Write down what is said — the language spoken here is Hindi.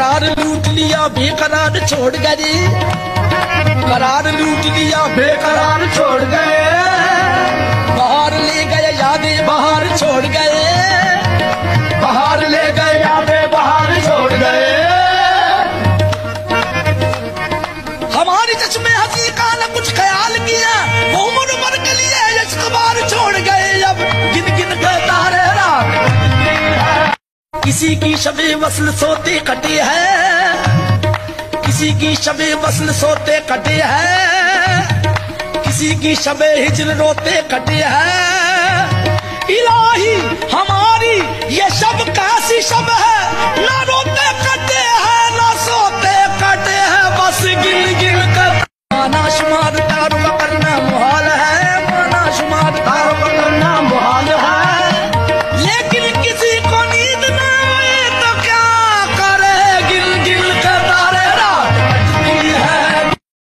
करार लूट लिया बेकरार छोड़ गए, करार लूट लिया बेकरार छोड़ गए, बाहर ले गए यादें बाहर छोड़ गए, बाहर ले गए यादें बाहर छोड़ गए। हमारी चश्मे हंसी का न कुछ ख्याल किया, वो उम्र भर के लिए यशकबार छोड़ गए, अब गिन गिन के तारे रात। किसी की शबे वस्ल सोते कटे हैं, किसी की शबे वस्ल सोते कटे हैं, किसी की शबे हिजर रोते कटे हैं। इलाही हमारी ये शब कैसी शब है, ना रोते